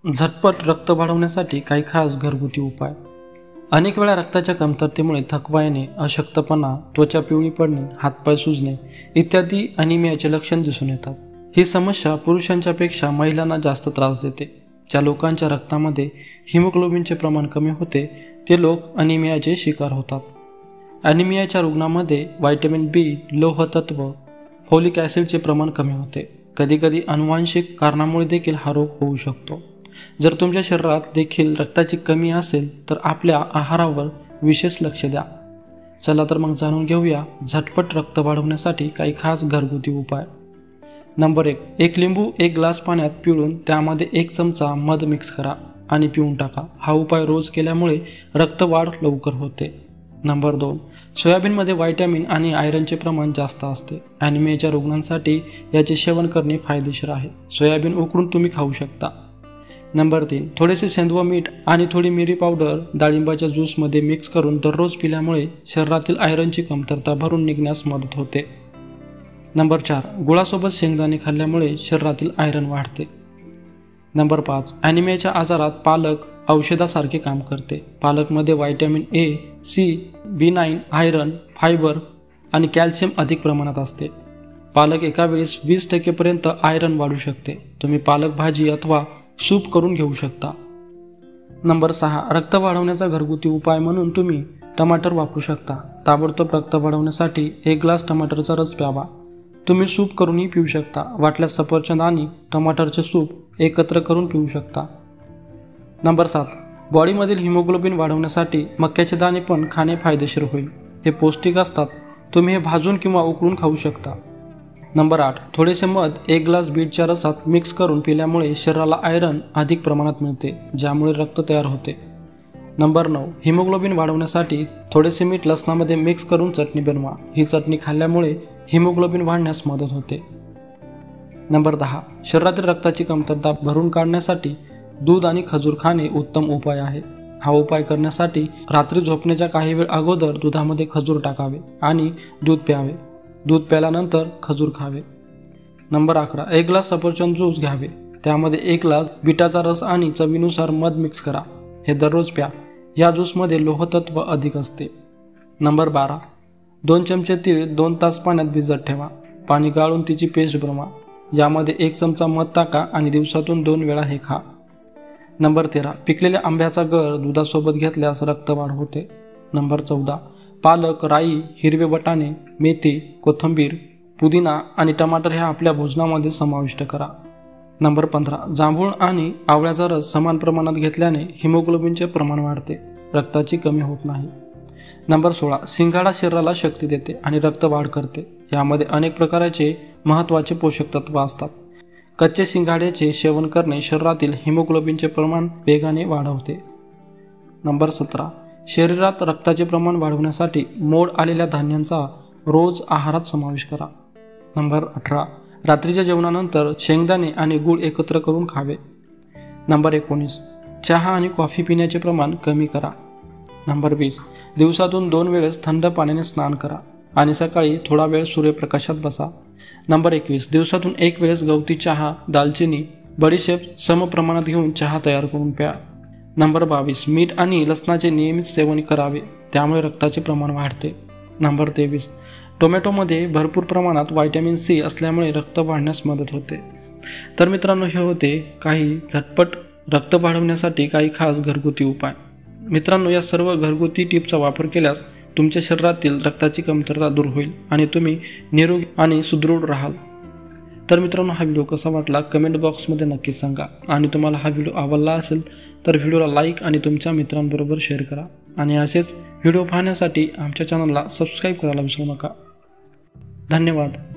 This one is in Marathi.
झटपट रक्त वाढवण्यासाठी काही खास घरगुती उपाय। अनेक वेळा रक्ताच्या कमतरतेमुळे थकवा येणे, अशक्तपणा, त्वचा पिवळी पडणे, हातपाय सुजणे इत्यादी अनिमियाचे लक्षण दिसून येतात। ही समस्या पुरुषांच्या पेक्षा महिलांना जास्त त्रास देते। ज्या लोकांच्या रक्तामध्ये हिमोग्लोबिनचे प्रमाण कमी होते ते लोक अनिमियाचे शिकार होतात। अनिमियाच्या रुग्णांमध्ये व्हिटॅमिन बी, लोह तत्व, फोलिक ॲसिडचे प्रमाण कमी होते। कधीकधी अनुवांशिक कारणामुळे देखील हा रोग होऊ शकतो। जर तुमच्या शरीरात देखील रक्ताची कमी असेल तर आपल्या आहारावर विशेष लक्ष द्या। चला तर मग जाणून घेऊया झटपट रक्त वाढवण्यासाठी काही खास घरगुती उपाय। नंबर 1, एक लिंबू 1 ग्लास पाण्यात पिळून त्यामध्ये 1 चमचा मध मिक्स करा आणि पिऊन टाका। हा उपाय रोज केल्यामुळे रक्तवाढ लवकर होते। नंबर 2, सोयाबीनमध्ये व्हिटॅमिन आणि आयरनचे प्रमाण जास्त असते। ॲनिमियाच्या रुग्णांसाठी याचे सेवन करणे फायदेशीर आहे। सोयाबीन उकडून तुम्ही खाऊ शकता। नंबर 3, थोडेसे सेंधव मीठ आणि थोडी मिरी पावडर डाळिंबाच्या ज्यूसमध्ये मिक्स करून दररोज पिल्यामुळे शरीरातील आयरनची कमतरता भरून निघण्यास मदत होते। नंबर 4, गुळासोबत शेंगदाणे खाल्ल्यामुळे शरीरातील आयरन वाढते। नंबर 5, ॲनिमियाच्या आजारात पालक औषधासारखे काम करते। पालकमध्ये vitamin A, C, B9, iron, fibre आणि कॅल्शियम अधिक प्रमाणात असते। पालक एका वेळेस 20% पर्यंत आयरन वाढू शकते। तुम्ही पालक भाजी अथवा सूप करून घेऊ शकता। नंबर 6, रक्त वाढवण्याचा घरगुती उपाय म्हणून तुम्ही टमाटर वापरू शकता। ताबडतोब रक्त वाढवण्यासाठी 1 ग्लास टमाटरचा रस प्यावा। तुम्ही सूप करूनही पिऊ शकता। वाटल्यास सफरचंद आणि टमाटरचे सूप एकत्र करून पिऊ शकता। नंबर 7, बॉडीमधील हिमोग्लोबिन वाढवण्यासाठी मक्याचे दाणे पण खाणे फायदेशीर होईल। हे पौष्टिक असतात। तुम्ही हे भाजून किंवा उकळून खाऊ शकता। नंबर 8, थोडेसे मध 1 ग्लास बीटच्या रसात मिक्स करून पिल्यामुळे शरीराला आयरन अधिक प्रमाणात मिळते, ज्यामुळे रक्त तयार होते। नंबर 9, हिमोग्लोबिन वाढवण्यासाठी थोडेसे मीठ लसणामध्ये मिक्स करून चटणी बनवा। ही चटणी खाल्ल्यामुळे हिमोग्लोबिन वाढण्यास मदत होते। नंबर 10, शरीरातील रक्ताची कमतरता भरून काढण्यासाठी दूध आणि खजूर खाणे उत्तम उपाय आहे। हा उपाय करण्यासाठी रात्री झोपण्याच्या काही वेळ अगोदर दुधामध्ये खजूर टाकावे आणि दूध प्यावे। दूध प्यायल्यानंतर खजूर खावे। नंबर 11, 1 ग्लास सफरचंद ज्यूस घ्यावे। त्यामध्ये 1 ग्लास बीटाचा रस आणि चवीनुसार मध मिक्स करा। हे दररोज प्या। या ज्यूसमध्ये लोहतत्व अधिक असते। नंबर 12, 2 चमचे तीळ 2 तास पाण्यात भिजत ठेवा। पाणी गाळून तिची पेस्ट बनवा। यामध्ये 1 चमचा मध टाका आणि दिवसातून 2 वेळा हे खा। नंबर 13, पिकलेल्या आंब्याचा गर दुधासोबत घेतल्यास रक्तवाढ होते। नंबर 14, पालक, राई, हिरवे वाटाणे, मेथी, कोथिंबीर, पुदिना आणि टमाटर ह्या आपल्या भोजनामध्ये समाविष्ट करा। नंबर 15, जांभूळ आणि आवळ्याचा रस समान प्रमाणात घेतल्याने हिमोग्लोबिनचे प्रमाण वाढते, रक्ताची कमी होत नाही। नंबर 16, सिंघाडा शरीराला शक्ती देते आणि रक्तवाढ करते। यामध्ये अनेक प्रकारचे महत्त्वाचे पोषक तत्व असतात। कच्चे सिंघाड्याचे सेवन करणे शरीरातील हिमोग्लोबिनचे प्रमाण वेगाने वाढवते। नंबर 17, शरीरात रक्ताचे प्रमाण वाढवण्यासाठी मोड आलेल्या धान्यांचा रोज आहारात समावेश करा। नंबर 18, रात्रीच्या जेवणानंतर शेंगदाणे आणि गूळ एकत्र करून खावे। नंबर 19, चहा आणि कॉफी पिण्याचे प्रमाण कमी करा। नंबर 20, दिवसातून 2 वेळेस थंड पाण्याने स्नान करा आणि सकाळी थोडा वेळ सूर्यप्रकाशात बसा। नंबर 21, दिवसातून 1 वेळेस गवती चहा, दालचिनी, बडीशेप सम प्रमाणात घेऊन चहा तयार करून प्या। नंबर 22, मीठ आणि लसणाचे नियमित सेवन करावे, त्यामुळे रक्ताचे प्रमाण वाढते। नंबर 23, टोमॅटोमध्ये भरपूर प्रमाणात व्हिटॅमिन सी असल्यामुळे रक्त वाढण्यास मदत होते। तर मित्रांनो, हे होते काही झटपट रक्त वाढवण्यासाठी काही खास घरगुती उपाय। मित्रांनो, या सर्व घरगुती टिपचा वापर केल्यास तुमच्या शरीरातील रक्ताची कमतरता दूर होईल आणि तुम्ही निरोगी आणि सुदृढ राहाल। तर मित्रांनो, हा व्हिडिओ कसा वाटला कमेंट बॉक्समध्ये नक्की सांगा आणि तुम्हाला हा व्हिडिओ आवडला असेल तर व्हिडिओला लाईक आणि तुमच्या मित्रांबरोबर शेअर करा आणि असेच व्हिडिओ पाहण्यासाठी आमच्या चॅनलला सबस्क्राईब करायला विसरू नका। धन्यवाद।